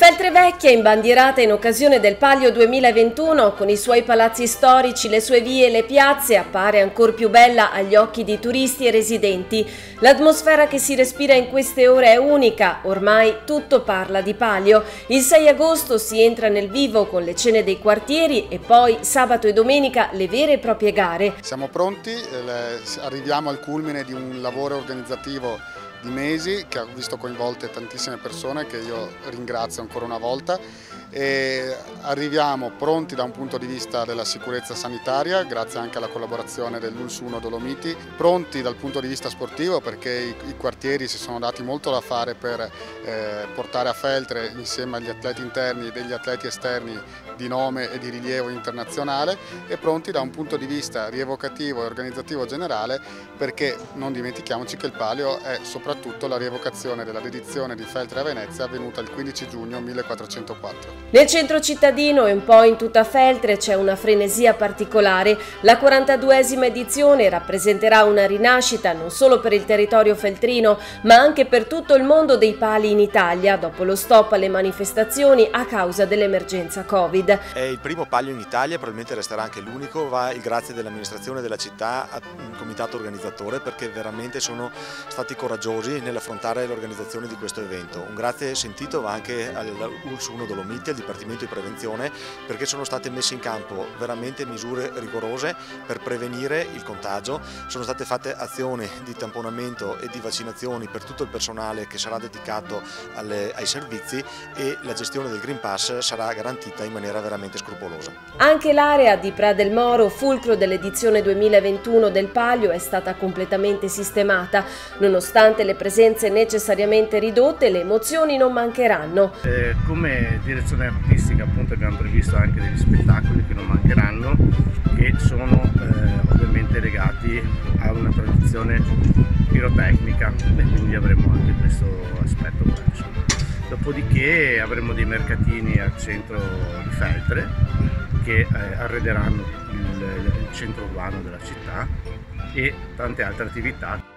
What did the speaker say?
Feltre Vecchia imbandierata in occasione del Palio 2021, con i suoi palazzi storici, le sue vie e le piazze, appare ancor più bella agli occhi di turisti e residenti. L'atmosfera che si respira in queste ore è unica, ormai tutto parla di Palio. Il 6 agosto si entra nel vivo con le cene dei quartieri e poi sabato e domenica le vere e proprie gare. Siamo pronti, arriviamo al culmine di un lavoro organizzativo di mesi che ha visto coinvolte tantissime persone, che io ringrazio ancora una volta, e arriviamo pronti da un punto di vista della sicurezza sanitaria, grazie anche alla collaborazione dell'ULSS 1 Dolomiti, pronti dal punto di vista sportivo perché i quartieri si sono dati molto da fare per portare a Feltre, insieme agli atleti interni, degli atleti esterni di nome e di rilievo internazionale, e pronti da un punto di vista rievocativo e organizzativo generale, perché non dimentichiamoci che il Palio è soprattutto la rievocazione della dedizione di Feltre a Venezia avvenuta il 15 giugno 1404. Nel centro cittadino e un po' in tutta Feltre c'è una frenesia particolare. La 42esima edizione rappresenterà una rinascita non solo per il territorio feltrino, ma anche per tutto il mondo dei pali in Italia, dopo lo stop alle manifestazioni a causa dell'emergenza Covid. È il primo Palio in Italia, probabilmente resterà anche l'unico, va il grazie dell'amministrazione della città al comitato organizzatore, perché veramente sono stati coraggiosi nell'affrontare l'organizzazione di questo evento. Un grazie sentito va anche all'ULSS 1 Dolomiti, al Dipartimento di Prevenzione, perché sono state messe in campo veramente misure rigorose per prevenire il contagio. Sono state fatte azioni di tamponamento e di vaccinazioni per tutto il personale che sarà dedicato ai servizi, e la gestione del Green Pass sarà garantita in maniera veramente scrupolosa. Anche l'area di Pra del Moro, fulcro dell'edizione 2021 del Palio, è stata completamente sistemata. Nonostante le presenze necessariamente ridotte, le emozioni non mancheranno. Come direzione artistica appunto abbiamo previsto anche degli spettacoli che non mancheranno, che sono ovviamente legati a una tradizione pirotecnica, e quindi avremo anche questo aspetto qua, insomma. Dopodiché avremo dei mercatini al centro di Feltre che arrederanno il centro urbano della città, e tante altre attività.